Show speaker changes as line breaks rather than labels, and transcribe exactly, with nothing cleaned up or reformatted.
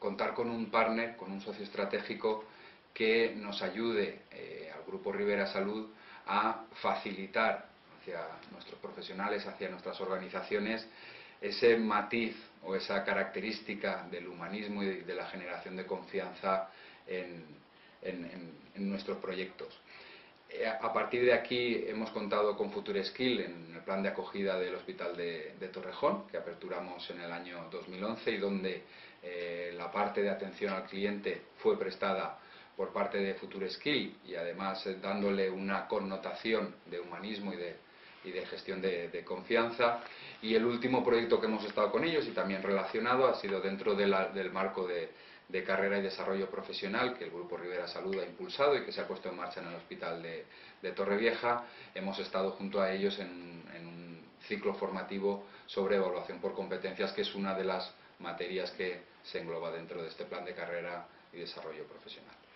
contar con un partner, con un socio estratégico que nos ayude eh, al Grupo Ribera Salud a facilitar hacia nuestros profesionales, hacia nuestras organizaciones, ese matiz o esa característica del humanismo y de la generación de confianza en, en, en, en nuestros proyectos. A partir de aquí hemos contado con FutureSkill en el plan de acogida del Hospital de, de Torrejón, que aperturamos en el año dos mil once y donde eh, la parte de atención al cliente fue prestada por parte de FutureSkill y además eh, dándole una connotación de humanismo y de, y de gestión de, de confianza. Y el último proyecto que hemos estado con ellos y también relacionado ha sido dentro de la, del marco de, de carrera y desarrollo profesional que el Grupo Ribera Salud ha impulsado y que se ha puesto en marcha en el Hospital de, de Torrevieja. Hemos estado junto a ellos en, en un ciclo formativo sobre evaluación por competencias, que es una de las materias que se engloba dentro de este plan de carrera y desarrollo profesional.